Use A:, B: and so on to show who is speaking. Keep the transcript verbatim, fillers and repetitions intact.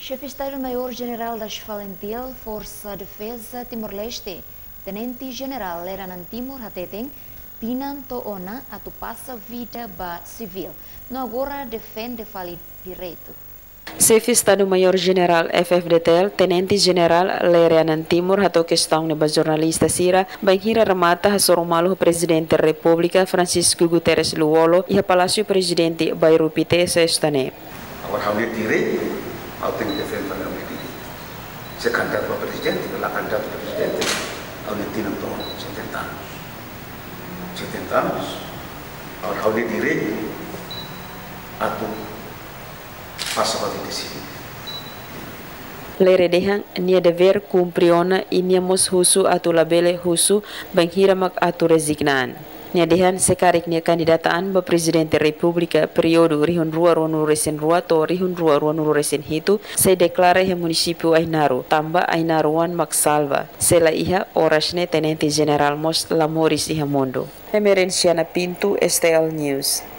A: Chefe Estado-Maior-General das Valentil, Força Defesa Timor-Leste, Tenente-General Leranan Timor Hateteng, Pinan Toona atu passa vida ba civil, no agora defende vale direito.
B: Chefe Estado-Maior-General F F D T L, Tenente-General Leranan Timor hato questão neba jornalista Sira, banhira remata ha soromalu Presidente da República Francisco Guterres Luolo e a Palácio Presidente Bairupite Sestane.
C: Agora hal direito ao tem que defender a medida. Se candidato para presidente, pela candidato para presidente, ao Nitino Tom, setenta anos. setenta anos. Agora hal direito a tu passa para vida civil.
B: Lere dehan nia dever cumpriona iniamos husu atu labele husu banghira mak atu resignan. Nia dehan sekarik nia kandidataan ba Presidente Republika periodo rihun rua rua nuru resen rua to rihun rua rua nuru resen hitu se deklara he municipio Ainaru tamba Ainaruan mak salva sela iha orasne Tenente General Mos Lamoris iha mondo. Emerenciana Pinto S T L News.